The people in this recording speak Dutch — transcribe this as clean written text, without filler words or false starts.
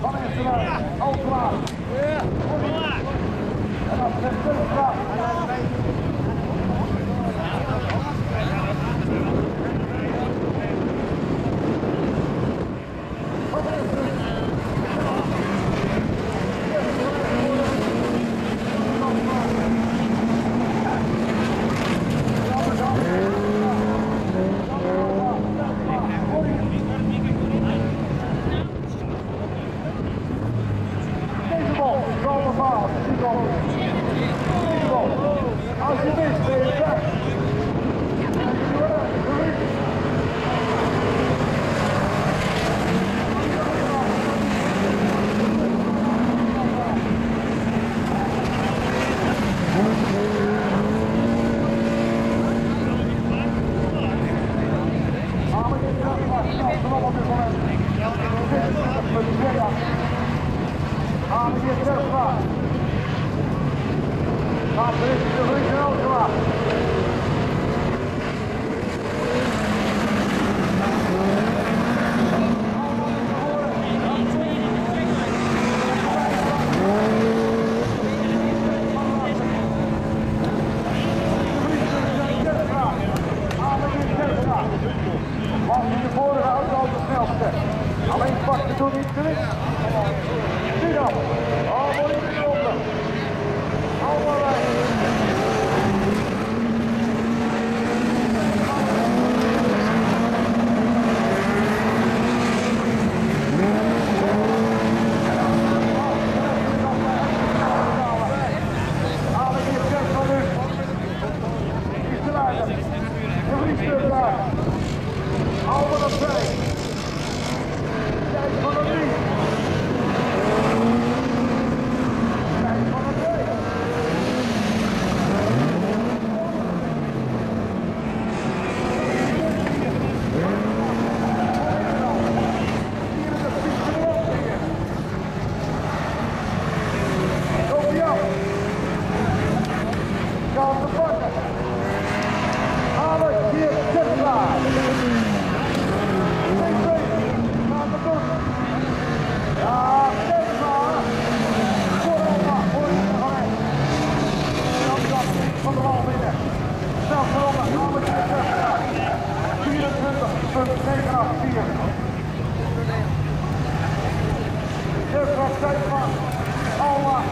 van Israël, Alkmaar. En dan de Turkstraat. Als je mist, ben je weg. Alleen pak je toen niet terug. Nu dan. Oh, mooi in de ronde. Allemaal rijden. Halen hier check van u. Is te rijden. De vriendschap daar. Allemaal op twee. Kijk van de drie. Kijk van de twee. Kom jou. Gaan te pakken. Halen hier zit klaar. Ja, kijk maar. Corona, voor je gelijk. Dan van de bal binnen. Snel voorop, gaan we weer terug. 24,984. Terug, tijd van. Alma.